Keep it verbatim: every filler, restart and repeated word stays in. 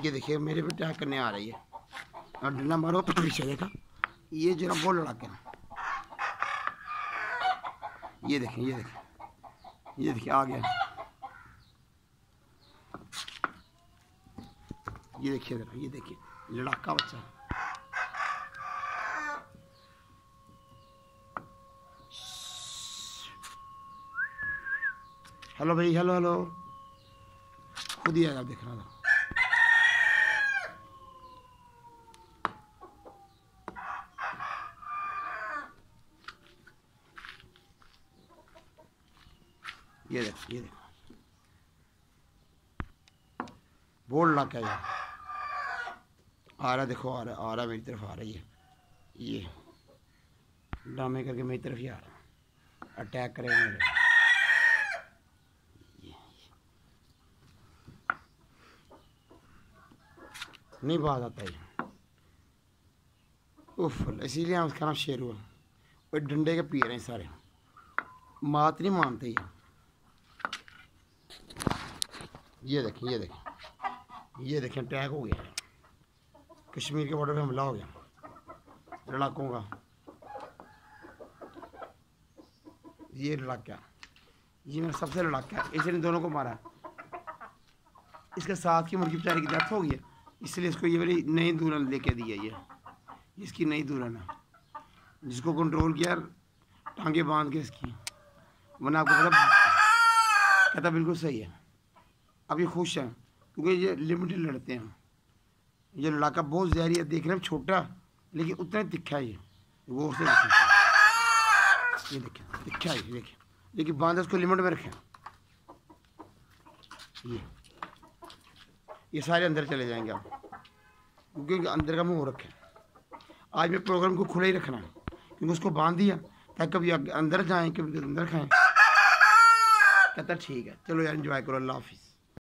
ये देखिए मेरे पे अटैक करने आ रही है और डंडा मारो तो पीछे देखा, ये जरा बहुत लड़ा के, ये देखें ये देखें ये देखिए आ गया, ये देखिए जरा, ये देखिए लड़ाका बच्चा। हेलो भाई, हेलो हेलो, खुद ही आएगा देखना था। ये देखो ये देखो बोल रहा क्या यार, आ रहा देखो, आ रहा आ रहा मेरी तरफ आ रही है, ये ड्रामे करके मेरी तरफ ही आ रहा, अटैक करेगा मेरे। नहीं बात आता है, उफ, इसीलिए हम उसका नाम शेरू है। और डंडे के पी रहे हैं सारे, मात नहीं मानते ये। ये देखें ये देखें ये देखें अटैक हो गया, कश्मीर के बॉर्डर पे हमला हो गया लड़ाकों का। ये लड़ाका, ये मेरा सबसे लड़ाका, इसने दोनों को मारा। इसके साथ की मुर्गी बेचारी की डेथ हो गई है, इसलिए इसको ये वाली नई दुल्हन लेके दी है। ये इसकी नई दुल्हन है, जिसको कंट्रोल किया टांगे बांध के इसकी, वरना आपको पता कहता बिल्कुल सही है। अब ये खुश हैं क्योंकि ये लिमिटेड लड़ते हैं। ये लड़ाका बहुत जहरी है, देखने में छोटा लेकिन उतना ही तिखा है। ये गौर से देखें, ये देखें तिखा है ये देखें, लेकिन बांध उसको लिमिट में रखें। ये ये सारे अंदर चले जाएंगे आप, क्योंकि अंदर का मुंह रखें। आज मैं प्रोग्राम को खुला ही रखना है क्योंकि उसको बांध दिया ताकि कभी अंदर जाएं कभी अंदर खाएं। कहता ठीक है, चलो यार एंजॉय करो, अल्लाह हाफिज़।